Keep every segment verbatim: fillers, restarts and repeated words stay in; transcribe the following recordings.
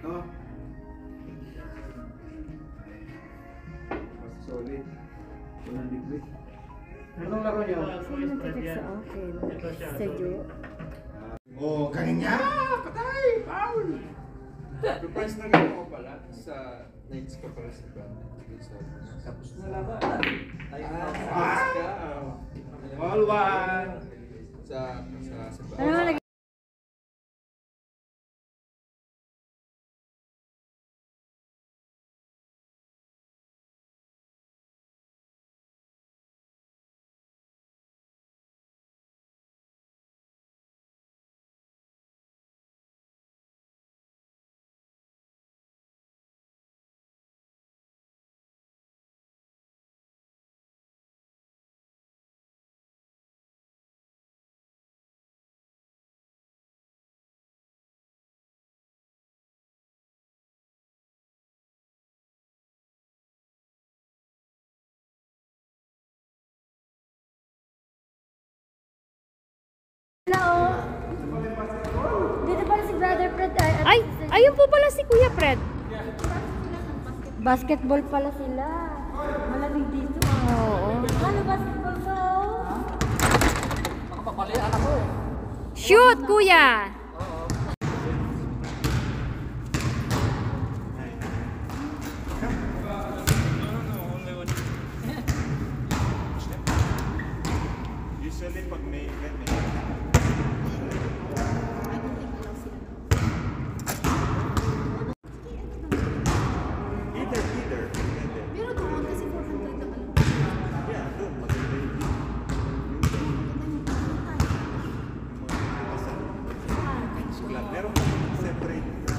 Oh. Mas solid. Walang liquid. Anong laro niyo? Sino nagtitik sa akin? Sa Jo? Oh, kanya! Patay! Foul! Surprise na gano'n ko pala sa nights ko pala sa band. Tapos na laban. Ay, Ah! ka. All one! Sa, sa, sa band. Ano nga dito pala si Brother Fred. Ay, ay, ayun po pala si Kuya Fred. Basketball pala sila. Malamig dito. Oo. Ano basketball ko? Makapapali, anak ko. Shoot, Kuya! Usually pag may event eh. Either, either. Pero doon kasi four hundred naman. Yeah, doon. Maganda yung view. Club. Meron pa separate na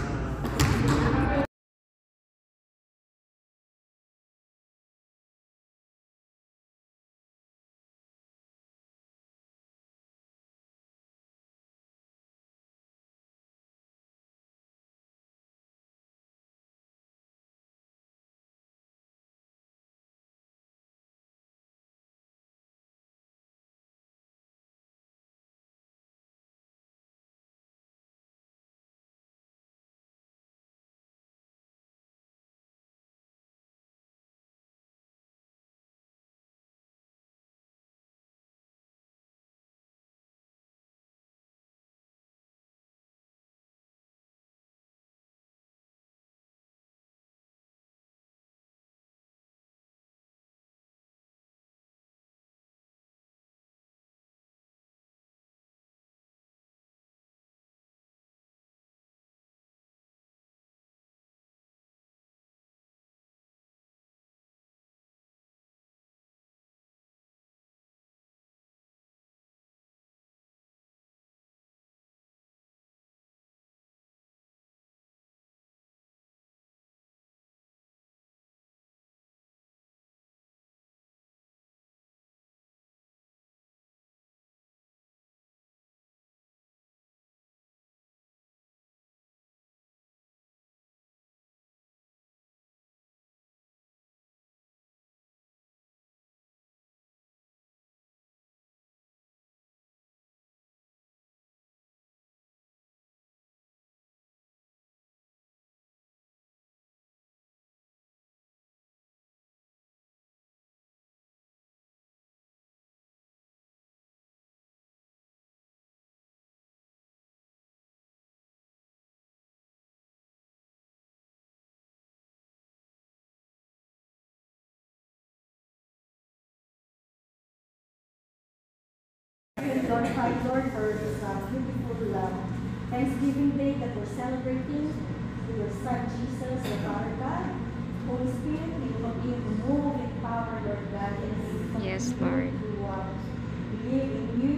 Lord, thank Lord for this uh, beautiful uh, Thanksgiving Day that we're celebrating with your Son Jesus, your Father God. Holy Spirit, we continue to move in power, Lord God, and we continue Yes, Lord. to uh, live in you.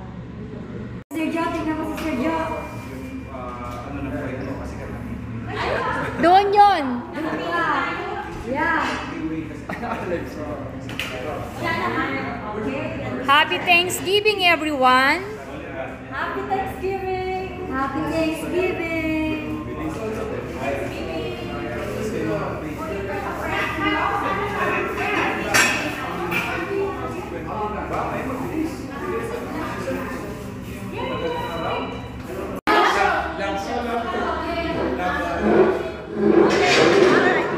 Uh, Sergio, tingnan mo si Sergio. Yung ah, ano na po ito kasi kami. Doon yun! Yeah. Happy Thanksgiving, everyone! Happy Thanksgiving! Happy Thanksgiving! alright.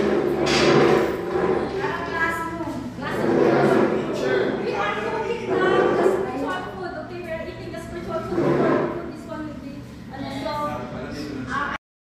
Para classroom. Classroom. We are cooking now the spiritual food. Okay, we are eating the spiritual food. This one will be, ano, so, ah,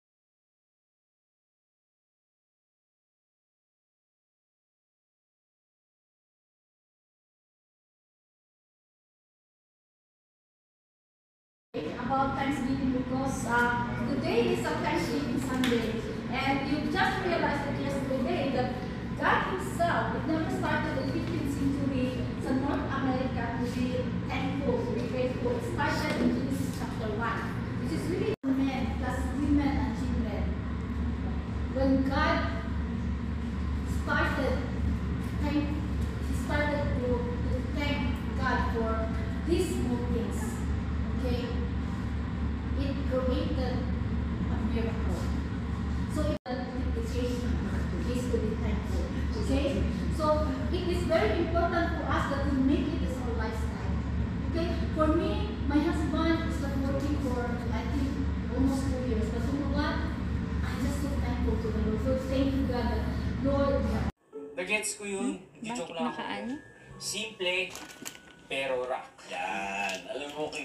about Thanksgiving because uh, today is a Thanksgiving Sunday, and you just realized that yesterday that God Himself, it never started in fifteenth century sa North America to be thankful, to be grateful. It started in Genesis chapter one, which is really men plus women and children. When God started, thank, He started to, to thank God for these small things. Okay. It created a miracle. So it appreciation is to be thankful. Okay? So it is very important for us that we make it as our lifestyle. Okay? For me, my husband is not working for I think almost two years. But you know what? I'm just so thankful to the Lord. So thank you God that Lord. Nagets ko yun. Hindi Bakit joke lang ako. nakaano? Simple, pero rock. Yan. Alam mo, kay